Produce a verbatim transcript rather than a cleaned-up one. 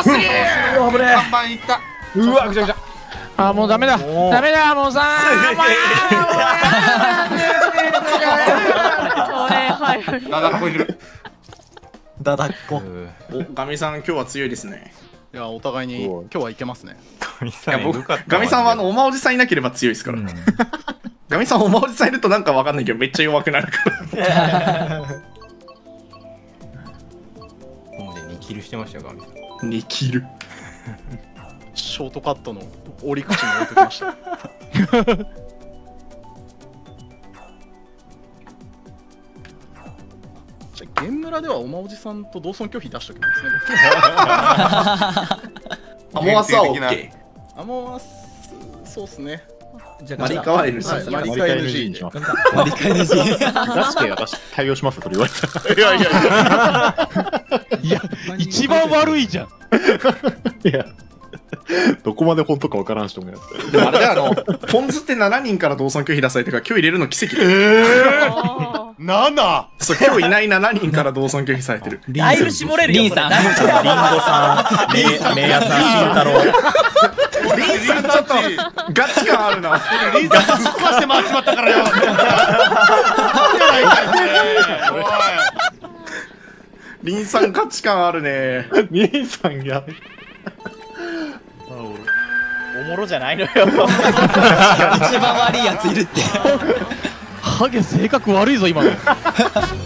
すげえ。 危ねえ。 看板いった。 うわぐちゃぐちゃ。 あーもうダメだダメだもうさーダダっこいる。 だだっこ。 お、ガミさん今日は強いですね。 いや、お互いに今日はいけますね。 いや僕ガミさんはあのおまおじさんいなければ強いですから。ガミさんおまおじさんいるとなんかわかんないけどめっちゃ弱くなるから。 もうねにキルしてましたよガミさん。 にキル。 ショートカットの折り口に置いときました。じゃあゲーム村ではおまおじさんと同村拒否出しときますね。 アモアスは OK。 アモアス、そうっすね。 じゃあマリカは エヌジー。 マリカ エヌジー にします。 マリカ エヌジー。 出して私対応しますと言われた。 いやいやいや。 いや一番悪いじゃん。 いや。どこまで本当かわからん人もやって。 でもあれだよ、あのポンズってしちにんから同村拒否出されてから今日入れるの奇跡だよ。 えー、なな。 そう今日いないしちにんから同村拒否されてる。 だいぶ絞れるよ。リンさん、リンゴさん、メイヤさん、慎太郎。 リンさんちょっとガチ感あるな。 リンさんぶっ壊して回っちまったからよ。 リンさん価値観あるね。 リンさんや。 おもろじゃないのよ。一番悪いやついるって。 ハゲ性格悪いぞ今の。